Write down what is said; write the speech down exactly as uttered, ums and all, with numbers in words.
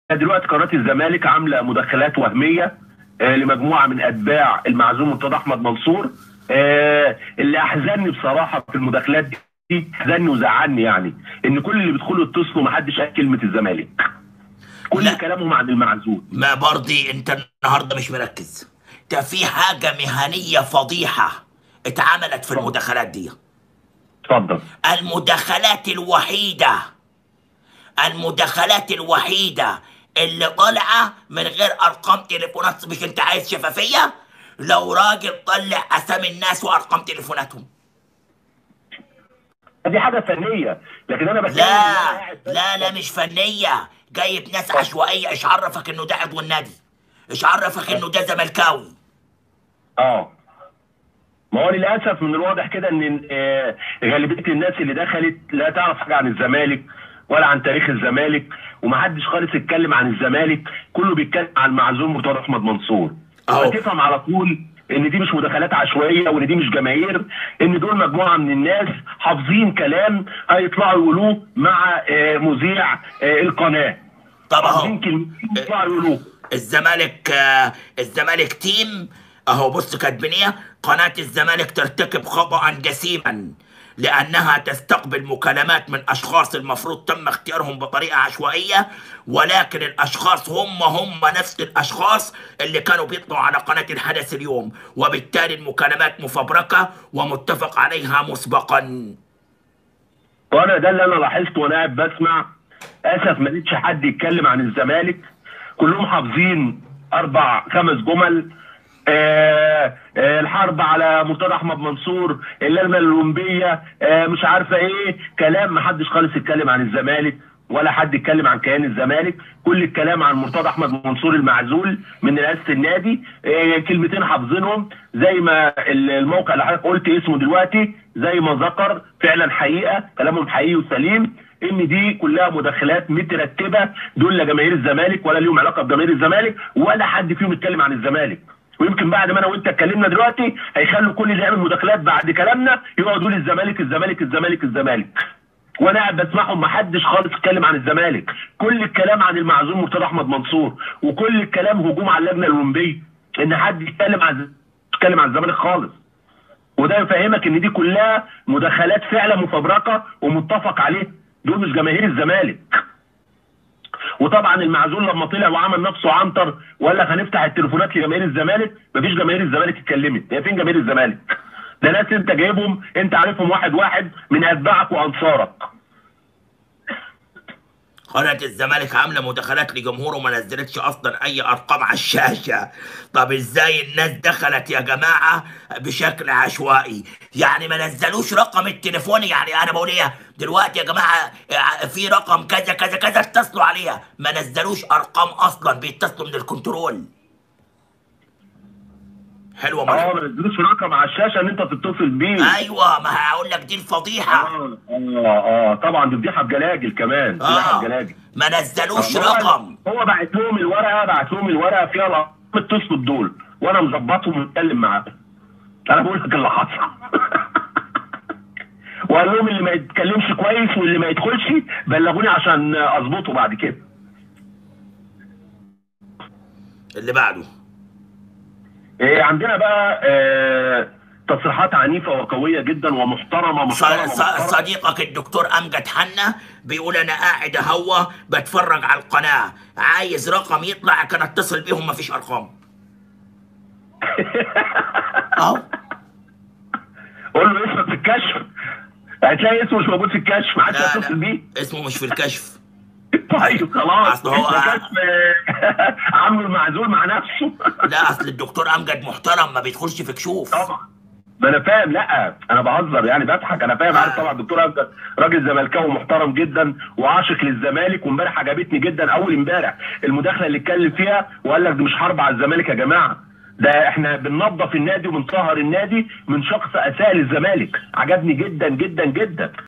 دلوقتي قناه الزمالك عامله مداخلات وهميه آه لمجموعه من اتباع المعزوم مرتضى احمد منصور. آه اللي احزنني بصراحه في المداخلات دي، احزنني وزعلني يعني ان كل اللي بيدخلوا يتصلوا ما حدش قال كلمه الزمالك، كل لا، كلامهم عن المعزوم. ما برضي انت النهارده مش مركز. ده في حاجه مهنيه فضيحه اتعملت في اتفضل المداخلات دي. اتفضل. المداخلات الوحيده المداخلات الوحيده اللي طالعه من غير ارقام تليفونات. مش انت عايز شفافيه؟ لو راجل طلع اسامي الناس وارقام تليفوناتهم. دي حاجه فنيه، لكن انا بتكلم ان انا لا قاعد بس. لا لا، مش فنيه. جايب ناس اتفضل. عشوائيه. ايش عرفك انه ده عضو النادي؟ ايش عرفك انه ده زملكاوي؟ اه، ما هو للاسف من الواضح كده ان آه، غالبيه الناس اللي دخلت لا تعرف حاجه عن الزمالك ولا عن تاريخ الزمالك، ومحدش خالص اتكلم عن الزمالك، كله بيتكلم عن المعزوم مرتضى احمد منصور. اهو. وهتفهم على طول ان دي مش مداخلات عشوائيه وان دي مش جماهير، ان دول مجموعه من الناس حافظين كلام هيطلعوا يقولوه مع آه، مذيع آه، القناه، طب حافظين اهو. كلمتين يطلعوا يقولوه. الزمالك آه، الزمالك تيم. اهو بص كاتبين ايه: قناة الزمالك ترتكب خطأ جسيما لأنها تستقبل مكالمات من أشخاص المفروض تم اختيارهم بطريقة عشوائية، ولكن الأشخاص هم هم نفس الأشخاص اللي كانوا بيطلعوا على قناة الحدث اليوم، وبالتالي المكالمات مفبركة ومتفق عليها مسبقا. وانا ده اللي انا لاحظته وانا قاعد بسمع. اسف ما لقيتش حد يتكلم عن الزمالك، كلهم حافظين اربع خمس جمل. آه آه الحرب على مرتضى احمد منصور، اللجنه الاولمبيه، آه مش عارفه ايه، كلام ما حدش خالص يتكلم عن الزمالك ولا حد يتكلم عن كيان الزمالك. كل الكلام عن مرتضى احمد منصور المعزول من رئاسه النادي. آه كلمتين حافظينهم زي ما الموقع اللي حضرتك قلت اسمه دلوقتي زي ما ذكر، فعلا حقيقه كلامهم حقيقي وسليم، ان دي كلها مداخلات مترتبه. دول لا جماهير الزمالك ولا ليهم علاقه بجماهير الزمالك ولا حد فيهم يتكلم عن الزمالك. ويمكن بعد ما انا وانت اتكلمنا دلوقتي هيخلوا كل اللي يعمل مداخلات بعد كلامنا يقعدوا يقول الزمالك الزمالك الزمالك الزمالك. وانا قاعد بسمعهم ما حدش خالص اتكلم عن الزمالك، كل الكلام عن المعزوم مرتضى احمد منصور، وكل الكلام هجوم على اللجنه الاولمبيه. ان حد يتكلم عن يتكلم عن الزمالك خالص. وده يفهمك ان دي كلها مداخلات فعلا مفبركه ومتفق عليها، دول مش جماهير الزمالك. وطبعا المعزول لما طلع وعمل نفسه عنتر وقال لك هنفتح التليفونات لجماهير الزمالك، مفيش جماهير الزمالك اتكلمت. هي فين جماهير الزمالك؟ ده ناس انت جايبهم، انت عارفهم واحد واحد من اتباعك وانصارك. قناة الزمالك عاملة مداخلات لجمهوره وما نزلتش أصلا أي أرقام على الشاشة. طب إزاي الناس دخلت يا جماعة بشكل عشوائي؟ يعني ما نزلوش رقم التليفون. يعني أنا بقول إيه دلوقتي يا جماعة؟ في رقم كذا كذا كذا اتصلوا عليها، ما نزلوش أرقام أصلا، بيتصلوا من الكنترول. حلوة اه، مرة. ما نزلوش رقم على الشاشه ان انت تتصل بيه. أيوة، ما هقول لك دي الفضيحة. اه اه اه طبعا دي فضيحه بجلاجل، كمان فضيحه آه، بجلاجل. ما اه، نزلوش ما هو رقم. هو بعت لهم الورقه بعت لهم الورقه فيها الارقام، اتصلوا بدول وانا مظبطهم ومتكلم معاهم. انا بقول لك اللي حصل. وقال لهم اللي ما يتكلمش كويس واللي ما يدخلش بلغوني عشان اظبطه بعد كده. اللي بعده. إيه عندنا بقى آه تصريحات عنيفه وقويه جدا ومحترمه ص- محترمه ص- محترمه. صديقك الدكتور امجد حنا بيقول انا قاعد اهوى بتفرج على القناه، عايز رقم يطلع كان اتصل بيهم، مفيش ارقام. اهو. قول له اسمك في الكشف، هتلاقي اسمه مش موجود في الكشف، ما حدش لا هيتصل لا، بيه. اسمه مش في الكشف. طيب خلاص، اصل هو ده كشف آه، عامله المعزول مع نفسه. لا، اصل الدكتور امجد محترم ما بيدخلش في كشوف. طبعا، ما انا فاهم، لا انا بهزر يعني بضحك، انا فاهم عارف آه. طبعا. الدكتور امجد راجل زملكاوي محترم جدا وعاشق للزمالك، وامبارح عجبتني جدا اول امبارح المداخله اللي اتكلم فيها وقال لك دي مش حرب على الزمالك يا جماعه، ده احنا بننظف النادي وبنطهر النادي من شخص اساء للزمالك. عجبني جدا جدا جدا.